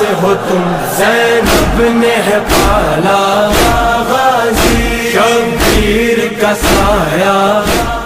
हो तुम, ज़ैनब ने है पाला गाजी, शब्बीर का साया।